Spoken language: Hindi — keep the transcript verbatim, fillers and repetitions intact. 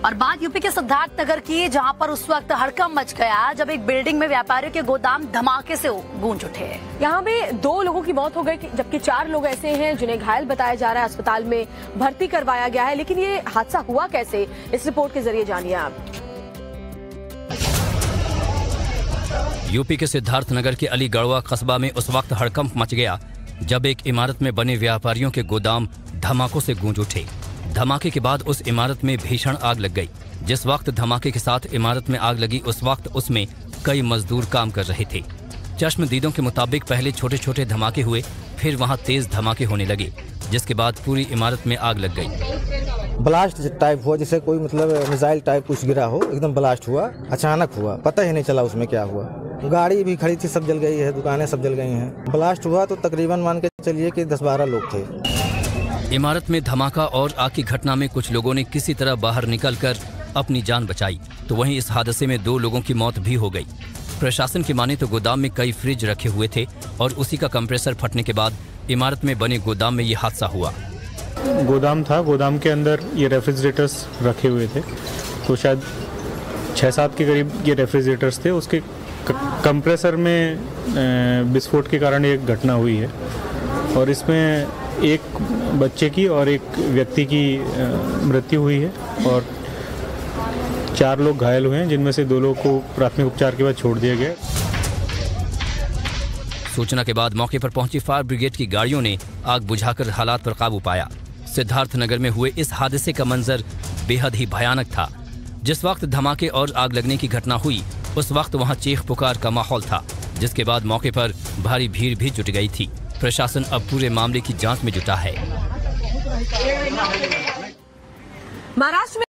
और बात यूपी के सिद्धार्थ नगर की, जहां पर उस वक्त हड़कंप मच गया जब एक बिल्डिंग में व्यापारियों के गोदाम धमाके से गूंज उठे। यहाँ पे दो लोगों की मौत हो गई, जबकि चार लोग ऐसे हैं जिन्हें घायल बताया जा रहा है, अस्पताल में भर्ती करवाया गया है। लेकिन ये हादसा हुआ कैसे, इस रिपोर्ट के जरिए जानिए आप। यूपी के सिद्धार्थ नगर के अलीगढ़वा कस्बा में उस वक्त हड़कंप मच गया जब एक इमारत में बने व्यापारियों के गोदाम धमाकों से गूंज उठे। धमाके के बाद उस इमारत में भीषण आग लग गई। जिस वक्त धमाके के साथ इमारत में आग लगी, उस वक्त उसमें कई मजदूर काम कर रहे थे। चश्मदीदों के मुताबिक पहले छोटे छोटे धमाके हुए, फिर वहां तेज धमाके होने लगे, जिसके बाद पूरी इमारत में आग लग गई। ब्लास्ट टाइप हुआ, जैसे कोई मतलब मिसाइल टाइप कुछ गिरा हो, एकदम ब्लास्ट हुआ, अचानक हुआ, पता ही नहीं चला उसमें क्या हुआ। गाड़ी भी खड़ी थी, सब जल गई है, दुकानें सब जल गई हैं। ब्लास्ट हुआ तो तकरीबन मान के चलिए कि दस बारह लोग थे। इमारत में धमाका और आग की घटना में कुछ लोगों ने किसी तरह बाहर निकलकर अपनी जान बचाई, तो वहीं इस हादसे में दो लोगों की मौत भी हो गई। प्रशासन की माने तो गोदाम में कई फ्रिज रखे हुए थे और उसी का कंप्रेसर फटने के बाद इमारत में बने गोदाम में ये हादसा हुआ। गोदाम था, गोदाम के अंदर ये रेफ्रिजरेटर्स रखे हुए थे, तो शायद छः सात के करीब ये रेफ्रिजरेटर्स थे। उसके कंप्रेसर में विस्फोट के कारण एक घटना हुई है और इसमें एक बच्चे की और एक व्यक्ति की मृत्यु हुई है और चार लोग घायल हुए हैं, जिनमें से दो लोगों को प्राथमिक उपचार के बाद छोड़ दिया गया। सूचना के बाद मौके पर पहुंची फायर ब्रिगेड की गाड़ियों ने आग बुझाकर हालात पर काबू पाया। सिद्धार्थ नगर में हुए इस हादसे का मंजर बेहद ही भयानक था। जिस वक्त धमाके और आग लगने की घटना हुई, उस वक्त वहां चीख पुकार का माहौल था, जिसके बाद मौके पर भारी भीड़ भी जुट गई थी। प्रशासन अब पूरे मामले की जांच में जुटा है। महाराष्ट्र में